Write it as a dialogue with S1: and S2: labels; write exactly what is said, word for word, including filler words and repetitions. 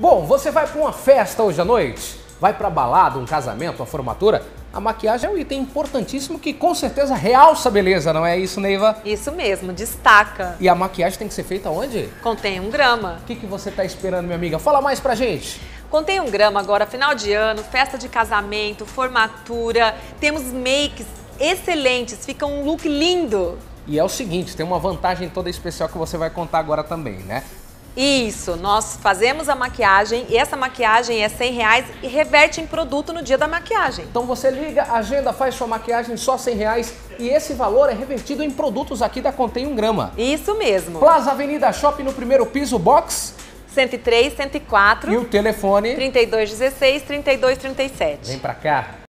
S1: Bom, você vai para uma festa hoje à noite? Vai para balada, um casamento, uma formatura? A maquiagem é um item importantíssimo que com certeza realça a beleza, não é isso, Neiva?
S2: Isso mesmo, destaca.
S1: E a maquiagem tem que ser feita onde?
S2: Contém um grama.
S1: O que, que você está esperando, minha amiga? Fala mais pra gente.
S2: Contém um grama agora, final de ano, festa de casamento, formatura. Temos makes excelentes, fica um look lindo.
S1: E é o seguinte, tem uma vantagem toda especial que você vai contar agora também, né?
S2: Isso, nós fazemos a maquiagem e essa maquiagem é cem reais e reverte em produto no dia da maquiagem.
S1: Então você liga, agenda, faz sua maquiagem só cem reais e esse valor é revertido em produtos aqui da Contém um Grama.
S2: Isso mesmo.
S1: Plaza Avenida Shopping no primeiro piso, box
S2: cento e três, cento e quatro.
S1: E o telefone?
S2: trinta e dois dezesseis, trinta e dois trinta e sete.
S1: Vem pra cá.